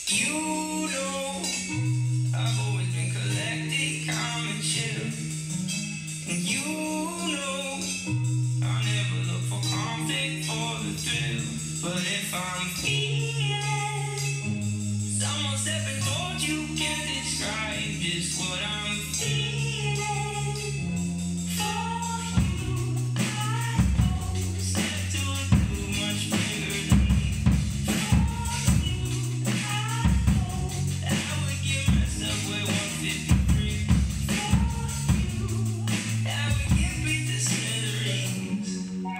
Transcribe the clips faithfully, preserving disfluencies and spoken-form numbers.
You know, I've always been collected, calm and chill. And you know, I never look for conflict for the thrill. But if I'm feeling, someone stepping towards you can't describe just what I'm feeling. For you, I know, step to it too much bigger than me. For you, I know, I would give myself with one fifty-three. For you, I would get beat to smithereens.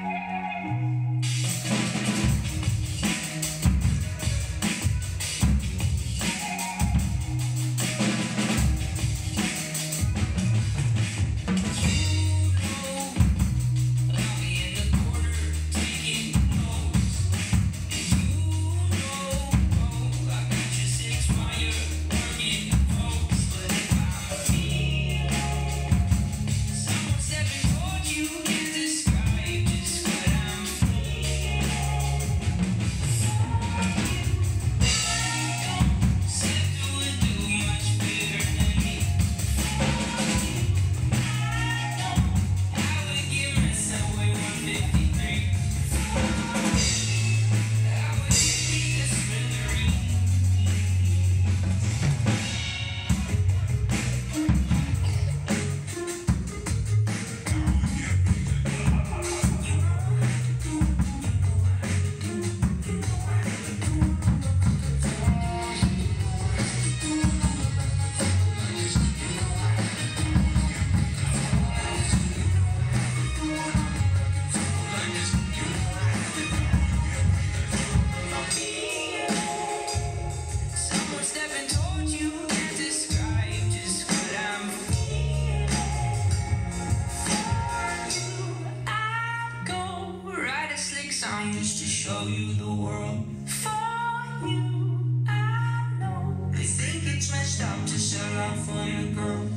Just to show you the world. For you, I know they think it's messed up to sell out for your girl.